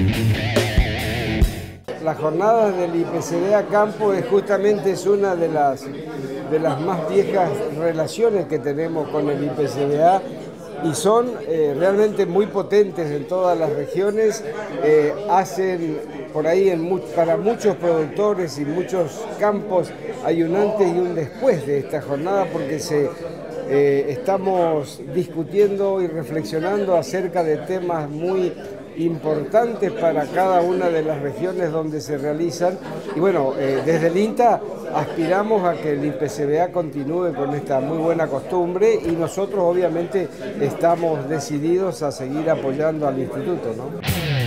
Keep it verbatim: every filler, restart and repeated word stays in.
La jornada del I P C B A Campo es justamente es una de las, de las más viejas relaciones que tenemos con el I P C B A y son eh, realmente muy potentes en todas las regiones, eh, hacen por ahí en mu para muchos productores y muchos campos hay un antes y un después de esta jornada porque se, eh, estamos discutiendo y reflexionando acerca de temas muy importantes para cada una de las regiones donde se realizan y bueno, eh, desde el INTA aspiramos a que el I P C B A continúe con esta muy buena costumbre y nosotros obviamente estamos decididos a seguir apoyando al instituto, ¿no?